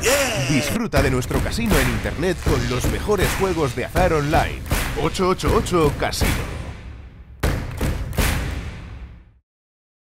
Disfruta de nuestro casino en internet con los mejores juegos de azar online. 888 Casino.